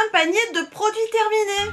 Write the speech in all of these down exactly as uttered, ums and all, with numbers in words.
un panier de produits terminés.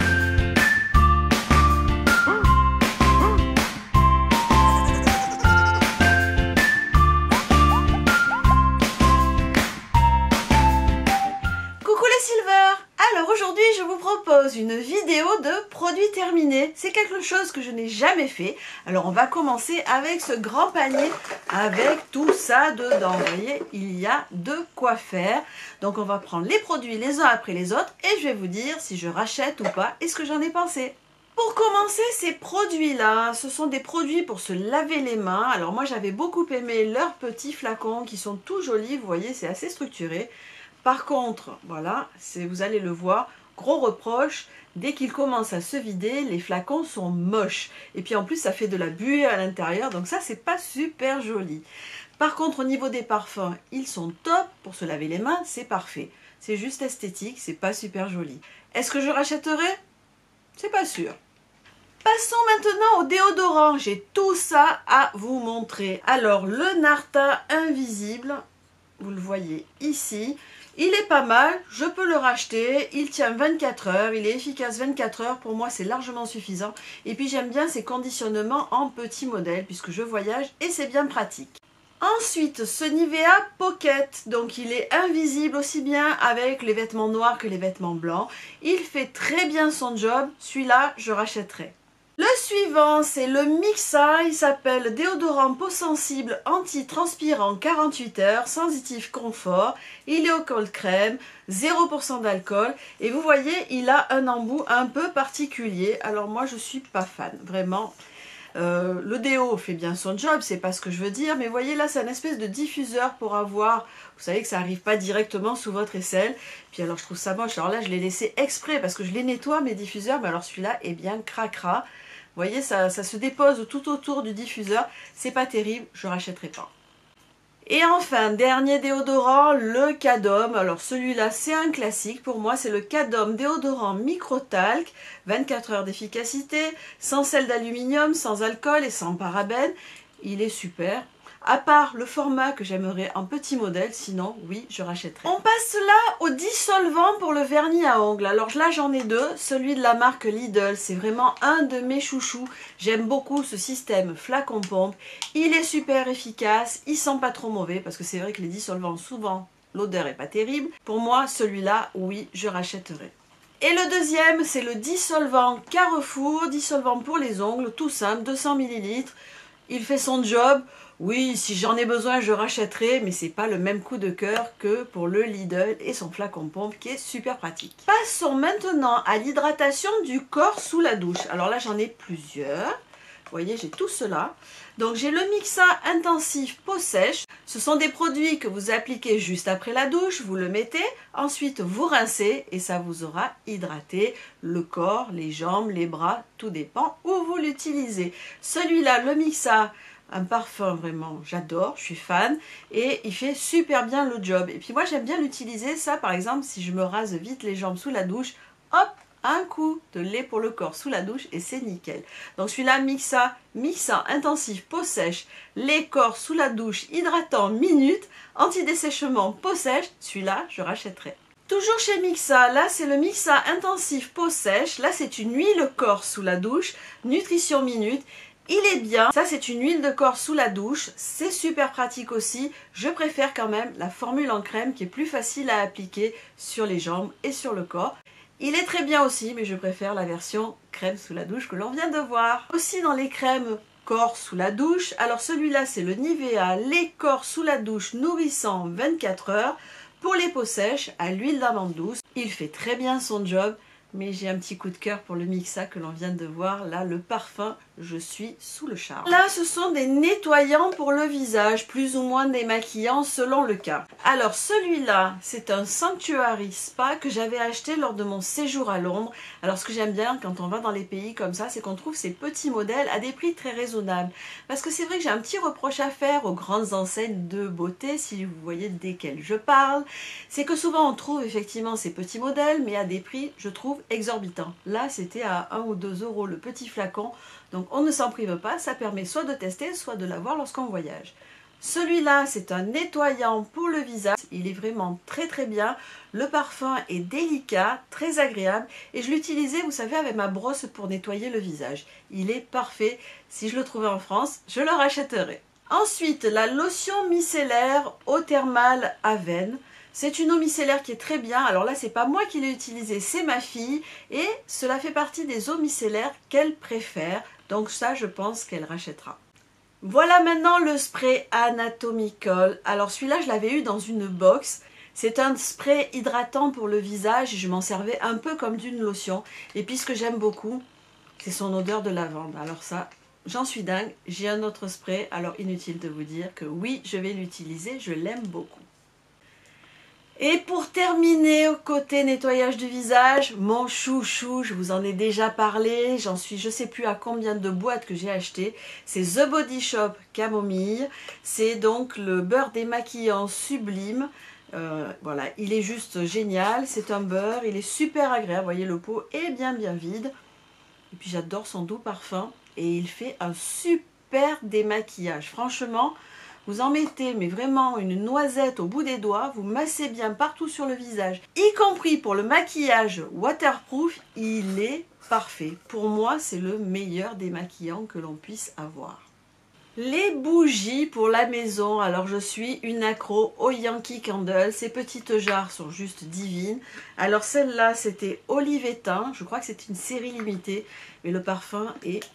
Coucou les Silver! Alors aujourd'hui je vous propose une vidéo de produits terminés. C'est quelque chose que je n'ai jamais fait. Alors on va commencer avec ce grand panier avec tout ça dedans. Vous voyez, il y a de quoi faire. Donc on va prendre les produits les uns après les autres et je vais vous dire si je rachète ou pas et ce que j'en ai pensé. Pour commencer, ces produits-là, ce sont des produits pour se laver les mains. Alors moi j'avais beaucoup aimé leurs petits flacons qui sont tout jolis. Vous voyez, c'est assez structuré. Par contre, voilà, vous allez le voir, gros reproche, dès qu'ils commencent à se vider, les flacons sont moches. Et puis en plus, ça fait de la buée à l'intérieur, donc ça, c'est pas super joli. Par contre, au niveau des parfums, ils sont top. Pour se laver les mains, c'est parfait. C'est juste esthétique, c'est pas super joli. Est-ce que je rachèterai? C'est pas sûr. Passons maintenant au déodorant. J'ai tout ça à vous montrer. Alors, le Narta Invisible, vous le voyez ici. Il est pas mal, je peux le racheter, il tient vingt-quatre heures, il est efficace vingt-quatre heures, pour moi c'est largement suffisant. Et puis j'aime bien ces conditionnements en petit modèle puisque je voyage et c'est bien pratique. Ensuite, ce Nivea Pocket, donc il est invisible aussi bien avec les vêtements noirs que les vêtements blancs. Il fait très bien son job, celui-là je rachèterai. Le suivant, c'est le Mixa, il s'appelle déodorant peau sensible anti-transpirant quarante-huit heures, sensitif confort, il est au cold crème, zéro pour cent d'alcool et vous voyez, il a un embout un peu particulier, alors moi je suis pas fan, vraiment. Euh, le déo fait bien son job, c'est pas ce que je veux dire, mais vous voyez là c'est un espèce de diffuseur pour avoir, vous savez que ça arrive pas directement sous votre aisselle, puis alors je trouve ça moche, alors là je l'ai laissé exprès parce que je les nettoie mes diffuseurs, mais alors celui-là est bien cracra. Vous voyez, ça, ça se dépose tout autour du diffuseur. C'est pas terrible, je rachèterai pas. Et enfin, dernier déodorant, le Cadom. Alors celui-là, c'est un classique. Pour moi, c'est le Cadom déodorant micro-talc. vingt-quatre heures d'efficacité, sans sel d'aluminium, sans alcool et sans parabènes. Il est super. À part le format que j'aimerais en petit modèle, sinon, oui, je rachèterai. On passe là au dissolvant pour le vernis à ongles. Alors là, j'en ai deux. Celui de la marque Lidl, c'est vraiment un de mes chouchous. J'aime beaucoup ce système flacon-pompe. Il est super efficace, il sent pas trop mauvais, parce que c'est vrai que les dissolvants, souvent, l'odeur est pas terrible. Pour moi, celui-là, oui, je rachèterai. Et le deuxième, c'est le dissolvant Carrefour, dissolvant pour les ongles, tout simple, deux cents millilitres. Il fait son job. Oui, si j'en ai besoin, je rachèterai, mais c'est pas le même coup de cœur que pour le Lidl et son flacon pompe qui est super pratique. Passons maintenant à l'hydratation du corps sous la douche. Alors là, j'en ai plusieurs. Vous voyez, j'ai tout cela. Donc j'ai le Mixa Intensif Peau Sèche. Ce sont des produits que vous appliquez juste après la douche, vous le mettez, ensuite vous rincez et ça vous aura hydraté le corps, les jambes, les bras, tout dépend où vous l'utilisez. Celui-là, le Mixa, un parfum vraiment, j'adore, je suis fan et il fait super bien le job. Et puis moi j'aime bien l'utiliser ça par exemple si je me rase vite les jambes sous la douche, hop, un coup de lait pour le corps sous la douche et c'est nickel. Donc celui-là, Mixa, Mixa Intensif Peau Sèche, lait corps sous la douche, hydratant minute, anti-dessèchement peau sèche, celui-là je rachèterai. Toujours chez Mixa, là c'est le Mixa Intensif Peau Sèche, là c'est une huile corps sous la douche, nutrition minute. Il est bien, ça c'est une huile de corps sous la douche, c'est super pratique aussi. Je préfère quand même la formule en crème qui est plus facile à appliquer sur les jambes et sur le corps. Il est très bien aussi, mais je préfère la version crème sous la douche que l'on vient de voir. Aussi dans les crèmes corps sous la douche, alors celui-là c'est le Nivea lait corps sous la douche nourrissant vingt-quatre heures pour les peaux sèches à l'huile d'amande douce. Il fait très bien son job. Mais j'ai un petit coup de cœur pour le Mixa que l'on vient de voir. Là, le parfum, je suis sous le charme. Là, ce sont des nettoyants pour le visage, plus ou moins démaquillants selon le cas. Alors, celui-là, c'est un Sanctuary Spa que j'avais acheté lors de mon séjour à Londres. Alors, ce que j'aime bien quand on va dans les pays comme ça, c'est qu'on trouve ces petits modèles à des prix très raisonnables. Parce que c'est vrai que j'ai un petit reproche à faire aux grandes enseignes de beauté, si vous voyez desquelles je parle. C'est que souvent, on trouve effectivement ces petits modèles, mais à des prix, je trouve, exorbitant. Là, c'était à un ou deux euros le petit flacon. Donc, on ne s'en prive pas. Ça permet soit de tester, soit de l'avoir lorsqu'on voyage. Celui-là, c'est un nettoyant pour le visage. Il est vraiment très très bien. Le parfum est délicat, très agréable. Et je l'utilisais, vous savez, avec ma brosse pour nettoyer le visage. Il est parfait. Si je le trouvais en France, je le rachèterais. Ensuite, la lotion micellaire eau thermale Aven. C'est une eau micellaire qui est très bien. Alors là, c'est pas moi qui l'ai utilisée, c'est ma fille. Et cela fait partie des eaux micellaires qu'elle préfère. Donc ça, je pense qu'elle rachètera. Voilà maintenant le spray Anatomicol. Alors celui-là, je l'avais eu dans une box. C'est un spray hydratant pour le visage et je m'en servais un peu comme d'une lotion. Et puis ce que j'aime beaucoup, c'est son odeur de lavande. Alors ça, j'en suis dingue. J'ai un autre spray, alors inutile de vous dire que oui, je vais l'utiliser, je l'aime beaucoup. Et pour terminer, au côté nettoyage du visage, mon chouchou, je vous en ai déjà parlé, j'en suis je sais plus à combien de boîtes que j'ai acheté. C'est The Body Shop Camomille, c'est donc le beurre démaquillant sublime. Euh, voilà, il est juste génial, c'est un beurre, il est super agréable, vous voyez le pot est bien bien vide. Et puis j'adore son doux parfum et il fait un super démaquillage, franchement. Vous en mettez, mais vraiment une noisette au bout des doigts, vous massez bien partout sur le visage, y compris pour le maquillage waterproof, il est parfait. Pour moi, c'est le meilleur démaquillant que l'on puisse avoir. Les bougies pour la maison, alors je suis une accro au Yankee Candle, ces petites jarres sont juste divines. Alors celle-là, c'était olive et thym, je crois que c'est une série limitée, mais le parfum est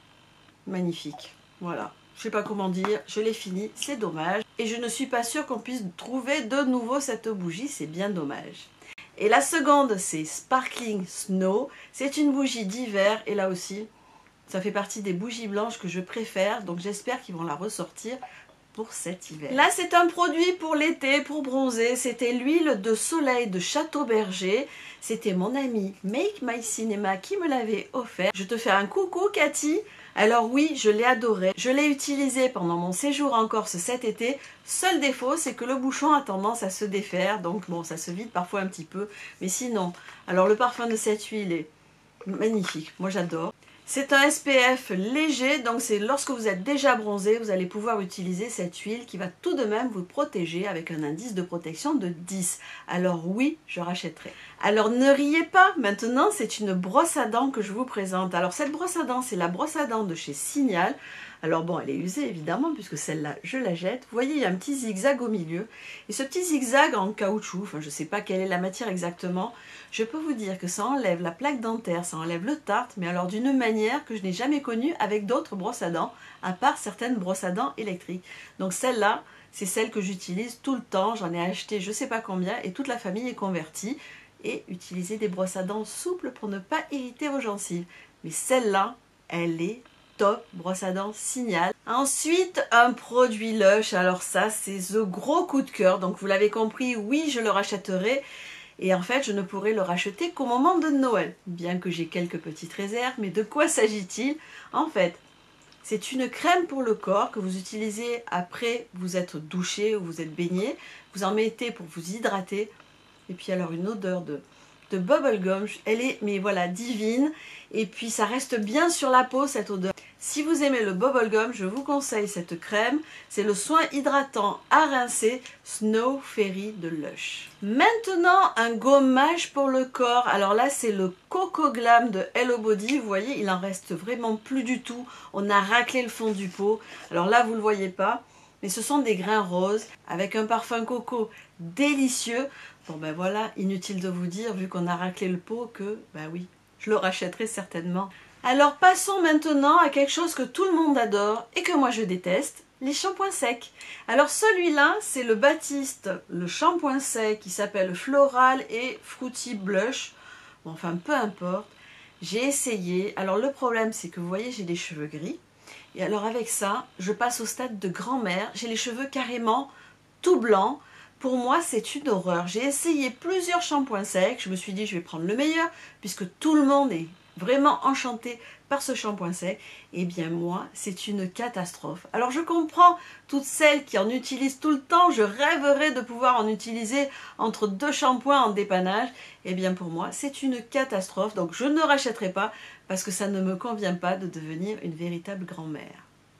magnifique, voilà. Je ne sais pas comment dire, je l'ai fini, c'est dommage. Et je ne suis pas sûre qu'on puisse trouver de nouveau cette bougie, c'est bien dommage. Et la seconde, c'est Sparkling Snow. C'est une bougie d'hiver et là aussi, ça fait partie des bougies blanches que je préfère. Donc j'espère qu'ils vont la ressortir pour cet hiver. Là, c'est un produit pour l'été, pour bronzer. C'était l'huile de soleil de Château Berger. C'était mon ami Make My Cinema qui me l'avait offert. Je te fais un coucou, Cathy. Alors oui, je l'ai adoré. Je l'ai utilisé pendant mon séjour en Corse cet été. Seul défaut, c'est que le bouchon a tendance à se défaire. Donc bon, ça se vide parfois un petit peu. Mais sinon, alors le parfum de cette huile est magnifique. Moi, j'adore. C'est un S P F léger, donc c'est lorsque vous êtes déjà bronzé, vous allez pouvoir utiliser cette huile qui va tout de même vous protéger avec un indice de protection de dix. Alors oui, je rachèterai. Alors ne riez pas, maintenant c'est une brosse à dents que je vous présente. Alors cette brosse à dents, c'est la brosse à dents de chez Signal. Alors bon, elle est usée évidemment, puisque celle-là, je la jette. Vous voyez, il y a un petit zigzag au milieu. Et ce petit zigzag en caoutchouc, enfin je ne sais pas quelle est la matière exactement, je peux vous dire que ça enlève la plaque dentaire, ça enlève le tartre, mais alors d'une manière que je n'ai jamais connue avec d'autres brosses à dents, à part certaines brosses à dents électriques. Donc celle-là, c'est celle que j'utilise tout le temps. J'en ai acheté je ne sais pas combien et toute la famille est convertie. Et utiliser des brosses à dents souples pour ne pas irriter vos gencives. Mais celle-là, elle est top, brosse à dents Signal. Ensuite, un produit Lush. Alors ça, c'est the gros coup de cœur. Donc vous l'avez compris, oui, je le rachèterai. Et en fait, je ne pourrai le racheter qu'au moment de Noël. Bien que j'ai quelques petites réserves, mais de quoi s'agit-il? En fait, c'est une crème pour le corps que vous utilisez après vous être douché ou vous êtes baigné. Vous en mettez pour vous hydrater. Et puis alors une odeur de, de bubblegum, elle est mais voilà divine. Et puis ça reste bien sur la peau cette odeur. Si vous aimez le bubblegum, je vous conseille cette crème. C'est le soin hydratant à rincer Snow Fairy de Lush. Maintenant un gommage pour le corps. Alors là c'est le Coco Glam de Hello Body. Vous voyez, il en reste vraiment plus du tout. On a raclé le fond du pot. Alors là vous ne le voyez pas. Mais ce sont des grains roses avec un parfum coco délicieux. Bon ben voilà, inutile de vous dire, vu qu'on a raclé le pot, que ben oui, je le rachèterai certainement. Alors passons maintenant à quelque chose que tout le monde adore et que moi je déteste, les shampoings secs. Alors celui-là, c'est le Baptiste, le shampoing sec qui s'appelle Floral et Fruity Blush. Bon, enfin peu importe, j'ai essayé. Alors le problème c'est que vous voyez, j'ai des cheveux gris. Et alors avec ça, je passe au stade de grand-mère. J'ai les cheveux carrément tout blancs. Pour moi, c'est une horreur. J'ai essayé plusieurs shampoings secs. Je me suis dit, je vais prendre le meilleur, puisque tout le monde est vraiment enchanté par ce shampoing sec. Eh bien moi, c'est une catastrophe. Alors je comprends toutes celles qui en utilisent tout le temps. Je rêverais de pouvoir en utiliser entre deux shampoings en dépannage. Eh bien pour moi, c'est une catastrophe. Donc je ne rachèterai pas parce que ça ne me convient pas de devenir une véritable grand-mère.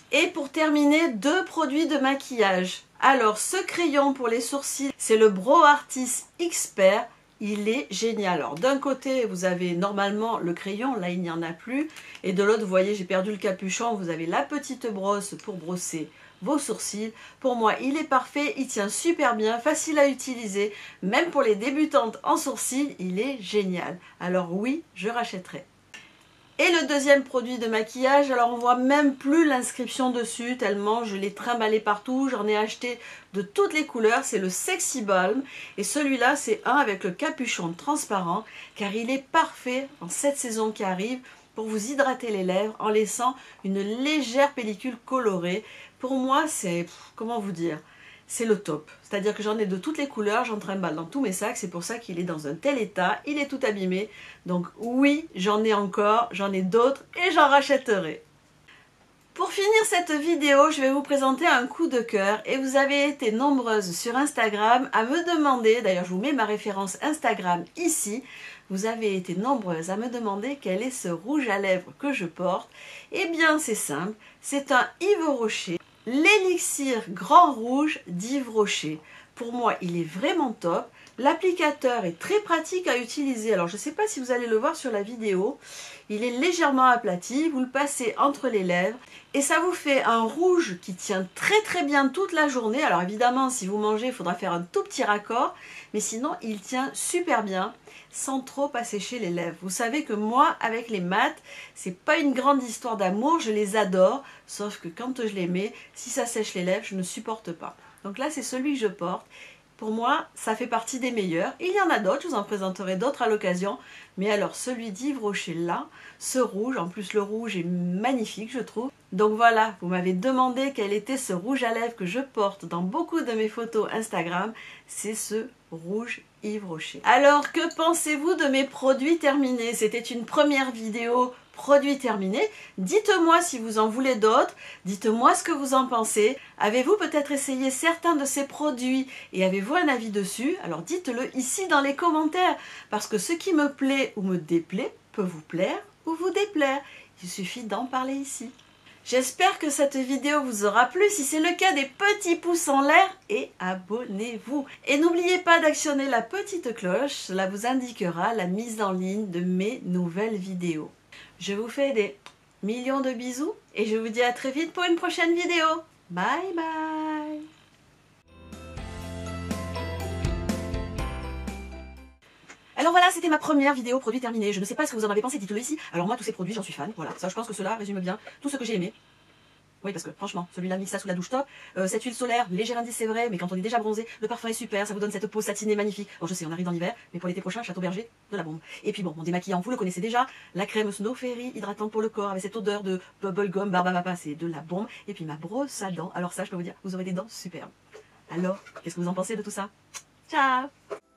Et pour terminer, deux produits de maquillage. Alors, ce crayon pour les sourcils, c'est le Brow Artist Expert. Il est génial. Alors, d'un côté, vous avez normalement le crayon, là, il n'y en a plus. Et de l'autre, vous voyez, j'ai perdu le capuchon. Vous avez la petite brosse pour brosser vos sourcils. Pour moi, il est parfait. Il tient super bien, facile à utiliser. Même pour les débutantes en sourcils, il est génial. Alors oui, je rachèterai. Et le deuxième produit de maquillage, alors on voit même plus l'inscription dessus, tellement je l'ai trimballé partout, j'en ai acheté de toutes les couleurs, c'est le Sexy Balm. Et celui-là, c'est un avec le capuchon transparent, car il est parfait en cette saison qui arrive pour vous hydrater les lèvres en laissant une légère pellicule colorée. Pour moi, c'est, comment vous dire, c'est le top. C'est-à-dire que j'en ai de toutes les couleurs, j'en trimballe dans tous mes sacs, c'est pour ça qu'il est dans un tel état, il est tout abîmé. Donc oui, j'en ai encore, j'en ai d'autres et j'en rachèterai. Pour finir cette vidéo, je vais vous présenter un coup de cœur et vous avez été nombreuses sur Instagram à me demander, d'ailleurs je vous mets ma référence Instagram ici, vous avez été nombreuses à me demander quel est ce rouge à lèvres que je porte. Eh bien c'est simple, c'est un Yves Rocher. L'élixir Grand Rouge d'Yves Rocher. Pour moi, il est vraiment top. L'applicateur est très pratique à utiliser. Alors, je ne sais pas si vous allez le voir sur la vidéo. Il est légèrement aplati. Vous le passez entre les lèvres. Et ça vous fait un rouge qui tient très très bien toute la journée. Alors, évidemment, si vous mangez, il faudra faire un tout petit raccord. Mais sinon, il tient super bien sans trop assécher les lèvres. Vous savez que moi, avec les mat, c'est pas une grande histoire d'amour, je les adore, sauf que quand je les mets, si ça sèche les lèvres, je ne supporte pas. Donc là, c'est celui que je porte. Pour moi, ça fait partie des meilleurs. Il y en a d'autres, je vous en présenterai d'autres à l'occasion. Mais alors, celui d'Yves Rocher là, ce rouge, en plus le rouge est magnifique, je trouve. Donc voilà, vous m'avez demandé quel était ce rouge à lèvres que je porte dans beaucoup de mes photos Instagram. C'est ce rouge Yves Rocher. Alors, que pensez-vous de mes produits terminés? C'était une première vidéo produits terminés. Dites-moi si vous en voulez d'autres. Dites-moi ce que vous en pensez. Avez-vous peut-être essayé certains de ces produits et avez-vous un avis dessus? Alors dites-le ici dans les commentaires. Parce que ce qui me plaît ou me déplaît peut vous plaire ou vous déplaire. Il suffit d'en parler ici. J'espère que cette vidéo vous aura plu. Si c'est le cas, des petits pouces en l'air et abonnez-vous. Et n'oubliez pas d'actionner la petite cloche. Cela vous indiquera la mise en ligne de mes nouvelles vidéos. Je vous fais des millions de bisous et je vous dis à très vite pour une prochaine vidéo. Bye bye. Alors voilà, c'était ma première vidéo produit terminé. Je ne sais pas ce que vous en avez pensé, dites-le ici. Alors moi, tous ces produits, j'en suis fan. Voilà, ça, je pense que cela résume bien tout ce que j'ai aimé. Oui, parce que franchement, celui-là, mis ça sous la douche top. Euh, cette huile solaire, léger indice, c'est vrai, mais quand on est déjà bronzé, le parfum est super, ça vous donne cette peau satinée magnifique. Bon, je sais, on arrive dans l'hiver, mais pour l'été prochain, Château Berger, de la bombe. Et puis bon, mon démaquillant, vous le connaissez déjà, la crème Snow Fairy, hydratante pour le corps, avec cette odeur de bubblegum, barbapapa, c'est de la bombe. Et puis ma brosse à dents, alors ça, je peux vous dire, vous aurez des dents superbes. Alors, qu'est-ce que vous en pensez de tout ça? Ciao!